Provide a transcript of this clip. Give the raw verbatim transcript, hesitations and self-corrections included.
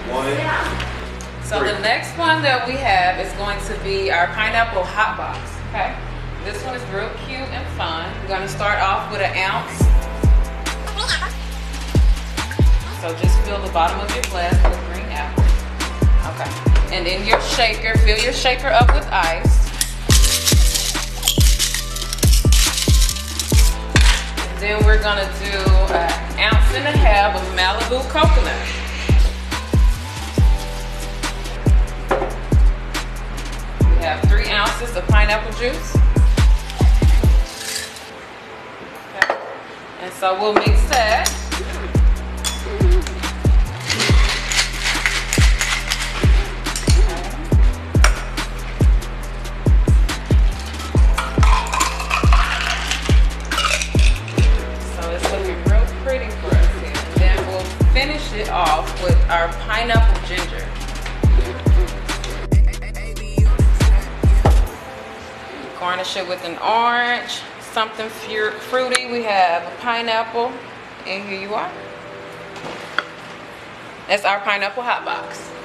One. So the next one that we have is going to be our pineapple hot box. Okay. This one is real cute and fun. We're going to start off with an ounce. So just fill the bottom of your glass with green apple. Okay. And then your shaker, fill your shaker up with ice. And then we're gonna do an ounce and a half of Malibu coconut. We have three ounces of pineapple juice. Okay. And so we'll mix that. Finish it off with our pineapple ginger. Garnish it with an orange, something fruity. We have a pineapple, and here you are. That's our pineapple hot box.